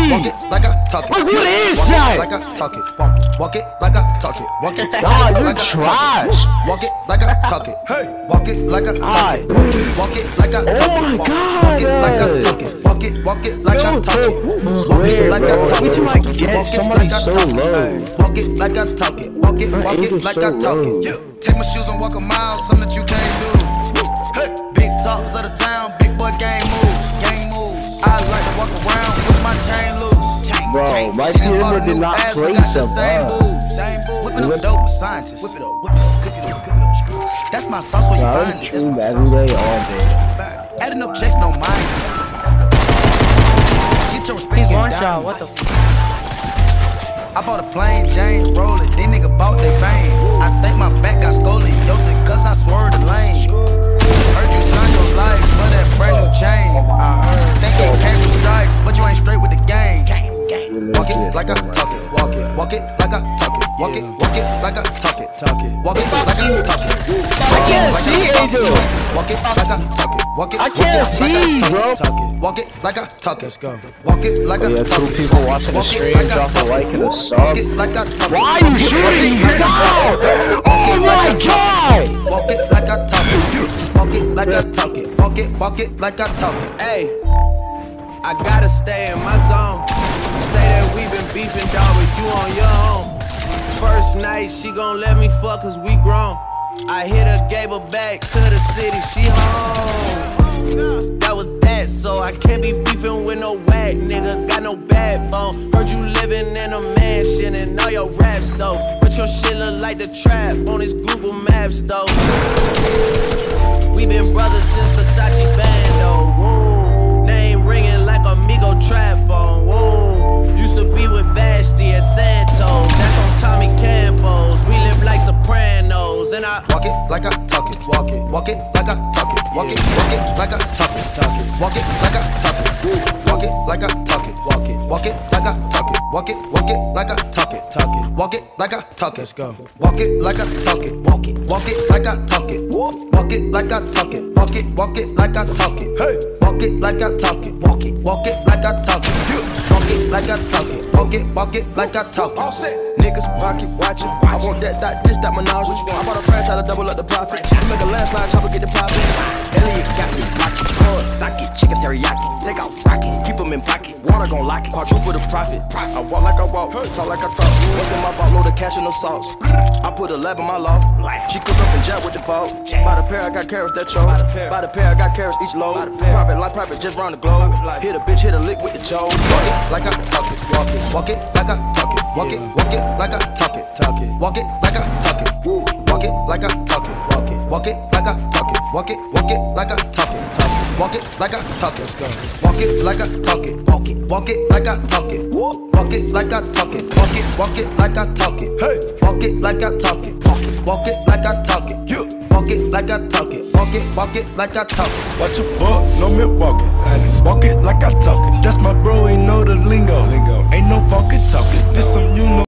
Walk it like I talk it. What is walk that? It like I talk it. Walk it like I talk it. Walk it. Nah, you like trash. Walk it like I talk it. Hey. Walk it like I talk it. Walk it like I talk it. Oh my God. Walk it like I talk it. Walk it like I talk it. Walk it like I talk it. Wait till I get somebody so low. Walk it like I talk it. Walk it like I talk it. Take my shoes and walk a mile, something that you can't do. Hey. Big talks of the town, big boy gang moves. I like to walk around with my chain loose. Bro, my team did not play so same booze. Whip it up, dope scientist. Whip it up, cook it up. That's my sauce where you find it. That's my every day, all day. Adding up checks, no minus. Get your respect. One shot, what the I bought a plain Jane, roll it. These niggas bought their vein. I think my back got scoliosis, cause I swerved the lane. Heard you sign your life for that brand new chain. I heard. Think it came with strikes, but you ain't straight with the game. Walk it like I talk it. Walk it like I talk it. Walk it like I talk it. Walk it like I talk it. I can't see, Angel. Walk it like I talk it. Walk it. I can't see, bro. Walk it like I talk it. Let's go. Walk it like I talk it. 2 people watching the stream, drop a like and a sub. Why are you shooting? No! Oh my God! Walk it like I talk it. Walk it like I talk it. Walk it like I talk it. Hey, I gotta stay in my zone. Say that we been beefing, dog, but you on your own. First night, she gon' let me fuck cause we grown. I hit her, gave her back to the city, she home. That was that, so I can't be beefing with no whack nigga, got no backbone. Heard you living in a mansion and all your raps though, but your shit look like the trap on his Google Maps though. We been brothers since Versace Bando, woo. Name ringing like Amigo trap phone, woo. Used to be with Vashti and Santos, that's on Tommy Campos. We live like Sopranos, and I walk it like I talk it. Walk it like I talk it. Walk it like I talk it. Walk it like I talk it. Walk it like I talk it. Walk it like I talk it. Walk it like I talk it. Walk it like I talk it. Let's go. Walk it like I talk it. Walk it like I talk it. Walk it like I talk it. Walk it like I talk it. Hey. Walk it like I talk it. Walk it like I talk it. Walk it like I talk it. Walk it like I talk it. All set. Niggas pocket watching. I want that dish, that menage. I bought a franchise to double up the profit. You make a landslide, chopper get the profit. Elliot got me pocket. Pour socket, chicken teriyaki. Take out rocket, keep them in pocket. Water gon' lock it. Quadruple the profit. I walk like I walk, talk like I talk. What's in my vault, load of cash and no sauce. I put a lab in my loft. She cook up and jet with the fault. By the pair, I got carrots that choke. By the pair, I got carrots each load. Private life, private just round the globe. Hit a bitch, hit a lick with the choke. Walk it like I talk it. Walk it like I talk it. Walk it like I talk it. Walk it like I talk it. Walk it like I talk it. Walk it like I talk it. Walk it like I talk it. Walk it like I talk it. Let's go. Walk it like I talk it. Walk it like I talk it. Walk it like I talk it. Walk it like I talk it. Hey. Walk it like I talk it. Walk it like I talk it. Walk it like I talk it. Walk it like I talk it. Watch your buck, no milk walking. Walk it like I talk it. That's my bro, ain't know the lingo. Ain't no walking talking. This some you know.